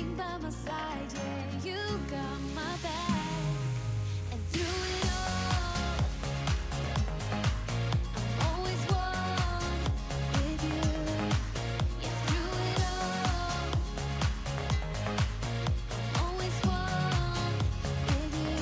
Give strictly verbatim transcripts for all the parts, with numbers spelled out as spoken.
by my side, yeah, you got my back. And through it all, I'm always one with you. Yeah, through it all, I'm always one with you.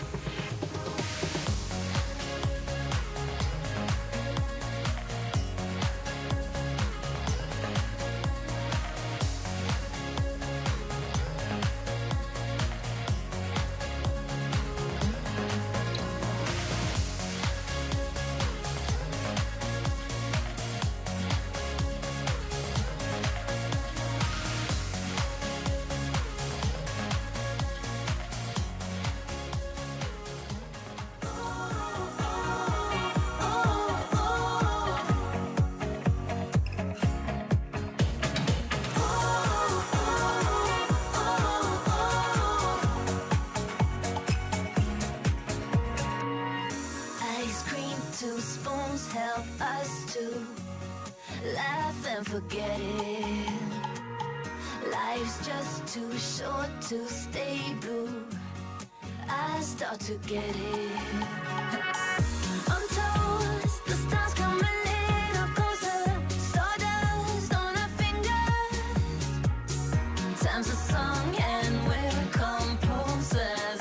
Ice cream, two spoons help us to laugh and forget it. Life's just too short to stay blue. I start to get it. I'm toast, the stars come a little closer. Stardust on our fingers. Time's a song and we're composers.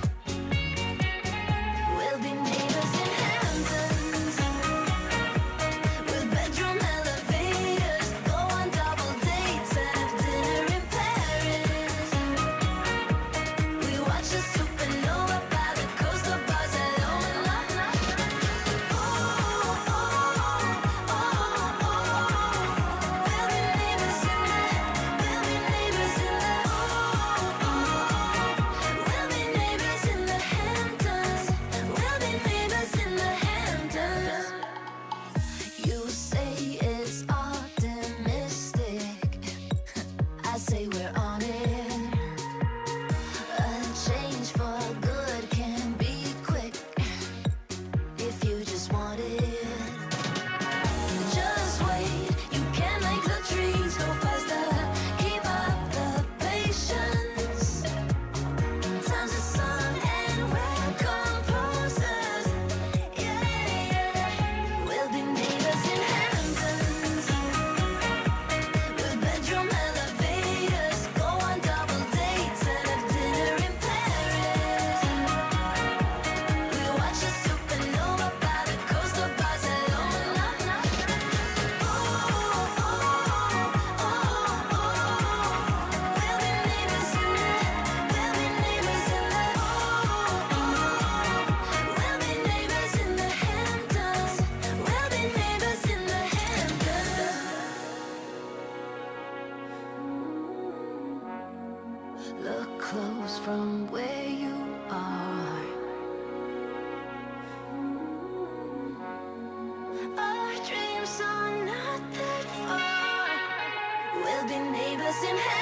We'll be neighbors in Hamptons, with bedroom elevators. Go on double dates and have dinner in Paris. We watch a supernova by the coast of Barcelona. Oh, oh, oh, oh, oh. We'll be neighbors in the, we'll be neighbors in the, oh, oh. We'll be neighbors in the Hamptons. We'll be neighbors in the Hamptons. You say it's optimistic, I say we're on it. A change for good can be quick if you just want it. Just wait, you can make the trees go faster. Keep up the patience. Time's a song and we're composers. Yeah, yeah. We'll be neighbors in Hamptons, with bedroom elevators. Go on double dates and have dinner in Paris. We watch a supernova by the coast of Barcelona. Oh, oh, oh, oh. We'll be neighbors in the, we'll be neighbors in the, oh, oh. We'll be neighbors in the Hamptons. We'll be neighbors in the Hamptons. Look close from where you are. Our dreams are not that far. We'll be neighbors in Hamptons.